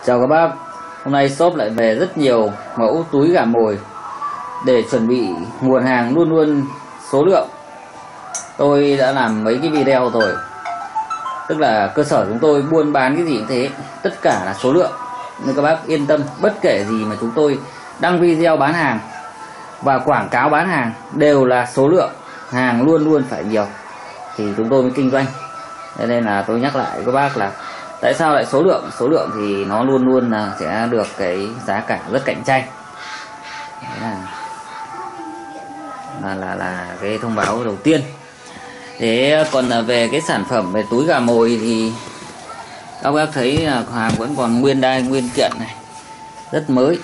Chào các bác, hôm nay shop lại về rất nhiều mẫu túi gà mồi để chuẩn bị nguồn hàng luôn luôn số lượng. Tôi đã làm mấy cái video rồi, tức là cơ sở chúng tôi buôn bán cái gì cũng thế, tất cả là số lượng. Nên các bác yên tâm, bất kể gì mà chúng tôi đăng video bán hàng và quảng cáo bán hàng đều là số lượng, hàng luôn luôn phải nhiều thì chúng tôi mới kinh doanh. Nên là tôi nhắc lại các bác là tại sao lại số lượng? Số lượng thì nó luôn luôn là sẽ được cái giá cả rất cạnh tranh. Đấy là cái thông báo đầu tiên. Thế còn về cái sản phẩm về túi gà mồi thì các bác thấy là hàng vẫn còn nguyên đai nguyên kiện này, rất mới.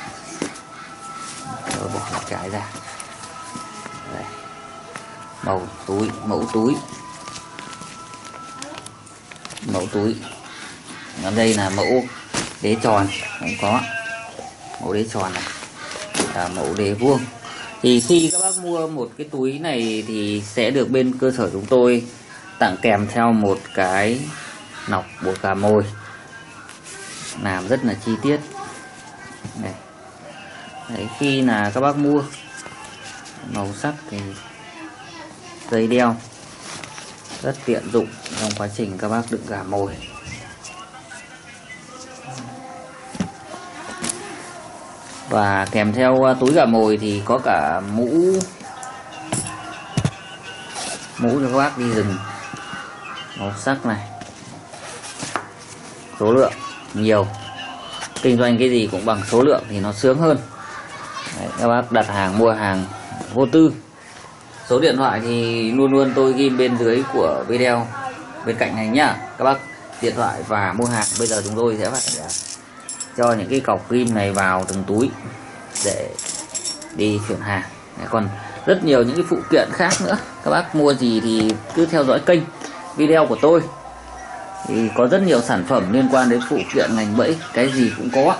Rồi bỏ một cái ra. Đây. Màu túi, mẫu túi. Ở đây là mẫu đế tròn, cũng có mẫu đế tròn này, là mẫu đế vuông. Thì khi các bác mua một cái túi này thì sẽ được bên cơ sở chúng tôi tặng kèm theo một cái nọc bột gà mồi làm rất là chi tiết này. Đấy, khi là các bác mua màu sắc thì dây đeo rất tiện dụng trong quá trình các bác đựng gà mồi. Và kèm theo túi gà mồi thì có cả mũ cho các bác đi rừng, màu sắc này, số lượng nhiều. Kinh doanh cái gì cũng bằng số lượng thì nó sướng hơn. Đấy, các bác đặt hàng mua hàng vô tư. Số điện thoại thì luôn luôn tôi ghi bên dưới của video bên cạnh này nhá. Các bác điện thoại và mua hàng. Bây giờ chúng tôi sẽ phải cho những cái cọc ghim này vào từng túi để đi chuyển hàng. Đấy, còn rất nhiều những cái phụ kiện khác nữa. Các bác mua gì thì cứ theo dõi kênh video của tôi, thì có rất nhiều sản phẩm liên quan đến phụ kiện ngành bẫy, cái gì cũng có.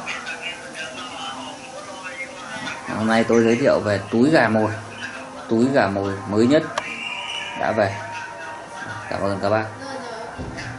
Hôm nay tôi giới thiệu về túi gà mồi mới nhất đã về. Cảm ơn các bác.